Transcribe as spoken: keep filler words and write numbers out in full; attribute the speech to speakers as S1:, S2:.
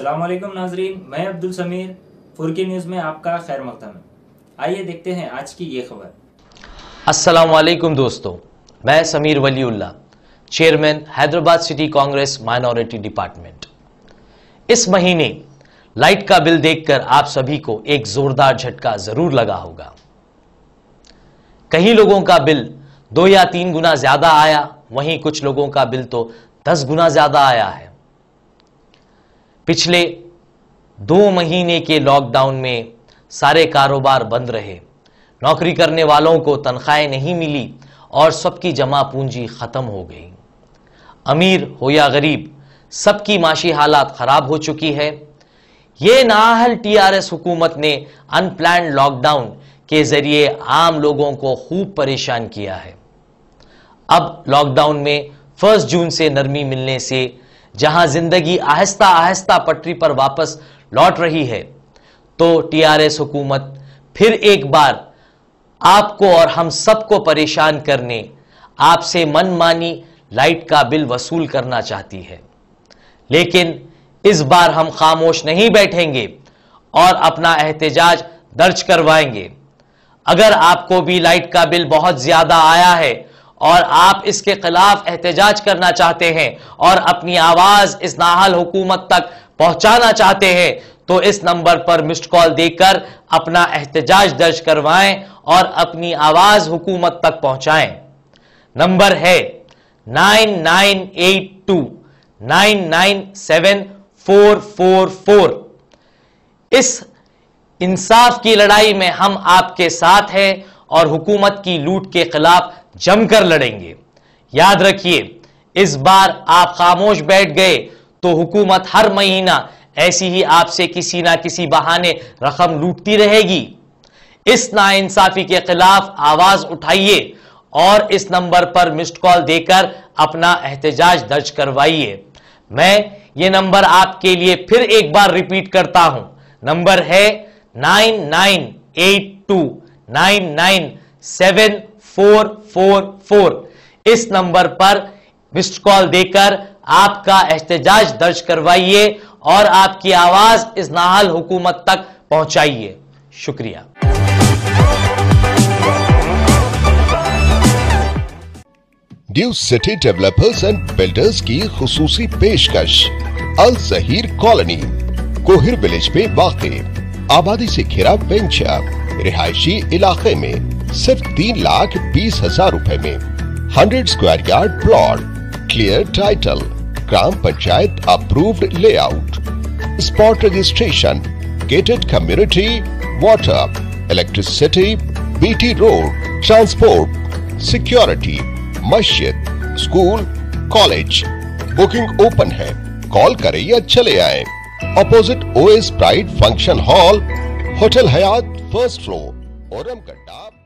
S1: अस्सलाम वालेकुम नाजरीन, मैं अब्दुल समीर फुरकी न्यूज़ में आपका खैर मकदम है। आइए देखते हैं आज की ये खबर।
S2: अस्सलाम वालेकुम दोस्तों, मैं Sameer Waliullah, chairman Hyderabad city Congress minority department. इस महीने लाइट का बिल देखकर आप सभी को एक जोरदार झटका जरूर लगा होगा। कई लोगों का बिल दो या तीन गुना ज्यादा आया, वहीं कुछ लोगों का बिल तो दस गुना ज्यादा आया है। पिछले दो महीने के लॉकडाउन में सारे कारोबार बंद रहे, नौकरी करने वालों को तनख्वाहें नहीं मिली और सबकी जमा पूंजी खत्म हो गई। अमीर हो या गरीब, सबकी माशी हालात खराब हो चुकी है। ये नाअहल टीआरएस हुकूमत ने अनप्लान्ड लॉकडाउन के जरिए आम लोगों को खूब परेशान किया है। अब लॉकडाउन में फर्स्ट जून से नरमी मिलने से जहां जिंदगी आहिस्ता आहिस्ता पटरी पर वापस लौट रही है, तो टीआरएस हुकूमत फिर एक बार आपको और हम सबको परेशान करने, आपसे मनमानी लाइट का बिल वसूल करना चाहती है। लेकिन इस बार हम खामोश नहीं बैठेंगे और अपना एहतजाज दर्ज करवाएंगे। अगर आपको भी लाइट का बिल बहुत ज्यादा आया है और आप इसके खिलाफ एहतजाज करना चाहते हैं और अपनी आवाज इस नाअहल हुकूमत तक पहुंचाना चाहते हैं, तो इस नंबर पर मिस्ड कॉल देकर अपना एहतजाज दर्ज करवाएं और अपनी आवाज हुकूमत तक पहुंचाएं। नंबर है nine nine eight two nine nine seven four four four. इस इंसाफ की लड़ाई में हम आपके साथ हैं और हुकूमत की लूट के खिलाफ जमकर लड़ेंगे। याद रखिए, इस बार आप खामोश बैठ गए तो हुकूमत हर महीना ऐसी ही आपसे किसी ना किसी बहाने रकम लूटती रहेगी। इस नाइंसाफी के खिलाफ आवाज उठाइए और इस नंबर पर मिस्ड कॉल देकर अपना एहतजाज दर्ज करवाइए। मैं ये नंबर आपके लिए फिर एक बार रिपीट करता हूं। नंबर है nine nine eight two nine nine seven four four four. इस नंबर पर मिस्ड कॉल देकर आपका एहतजाज दर्ज करवाइए और आपकी आवाज इस नाअहल हुकूमत तक पहुंचाइए। शुक्रिया।
S3: New city developers and builders की खुसूसी पेशकश अल जहीर कॉलोनी कोहिर विलेज में वाक़े आबादी से घिरा वेंचर रिहायशी इलाके में सिर्फ तीन लाख बीस हजार रुपए में hundred square yard plot, clear title, ग्राम panchayat approved layout, spot registration, gated community, water, electricity, BT road, transport, security, मस्जिद, स्कूल, कॉलेज। बुकिंग ओपन है, कॉल करें या चले आए। Opposite OS pride function hall, hotel Hyatt, first floor, ओरम गड्ढा।